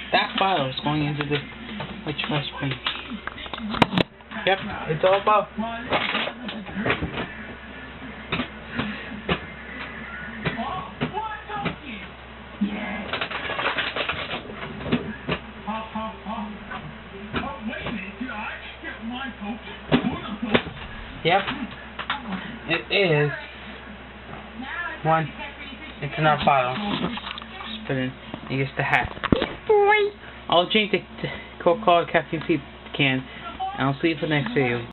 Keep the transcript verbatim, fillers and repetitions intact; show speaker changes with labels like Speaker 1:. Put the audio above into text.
Speaker 1: that bottle is going into the which must be. Yep, it's all about. Yep, it is one. It's in our bottle. Just put it in. You get the hat. I'll drink the Coca-Cola caffeine tea can, and I'll see you for the next video.